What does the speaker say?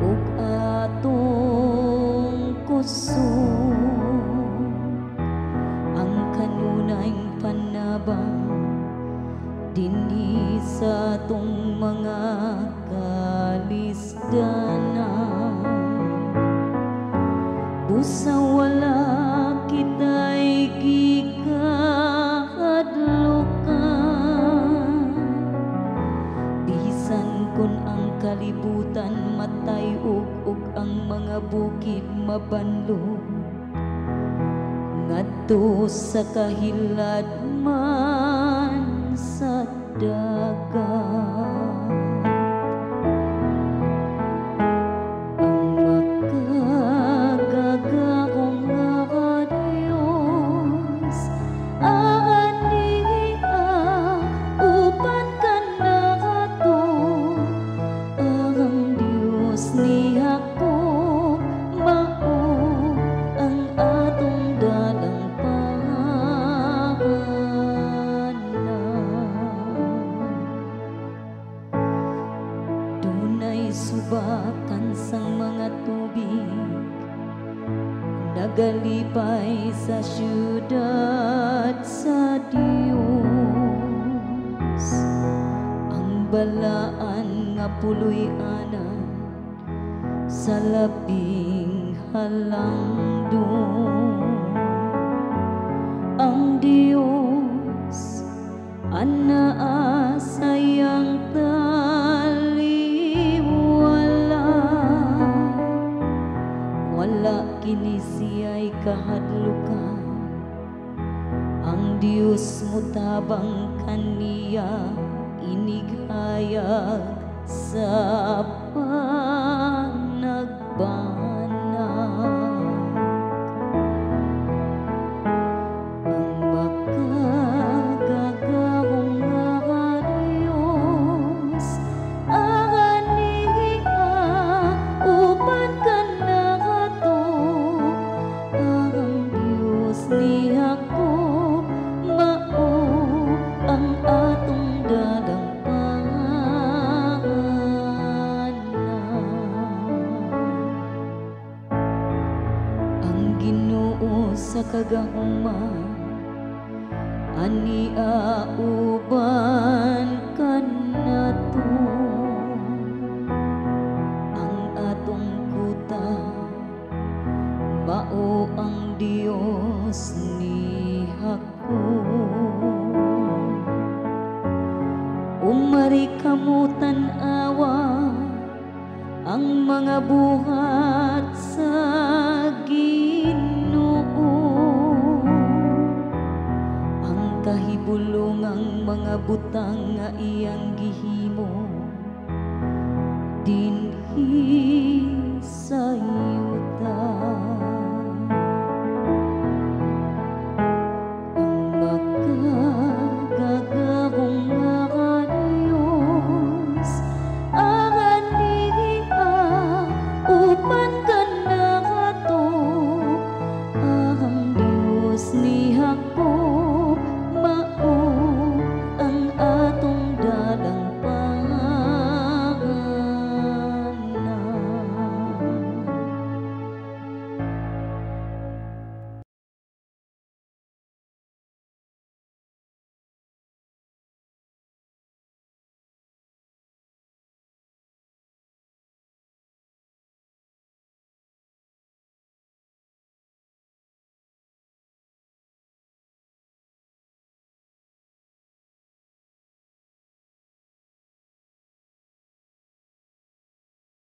ug atong kusog ang kanunay panabang dinhi sa atong mga kalisdanan. Busa wala kita'y gikahadlukan, bisan kun ang kalibutan matay ug ang mga bukid mabanlo ngadto sa kahilad man sa dagat. Subakan sang mga tubig nagalipay sa syudad sa Dios. Ang balaan nga puloy-anan sa labing halangdon. Ang Dios anaa sayang wala kini siya'y kahadlukan. Ang Diyos mo tabang kaniya inighayag sa panagbanag. Ang makagagahong nga Diyos aniha upan ka ni ako mao ang atong dalang pangalan. Ang Ginoo sa kagahuman ani auban kanato ang atong kuta mao ang Dios ni ako. Umari kamo tan-awa ang mga buhat sa Ginoo, ang kahibulongang mga butang nga iyang gihimo dinhi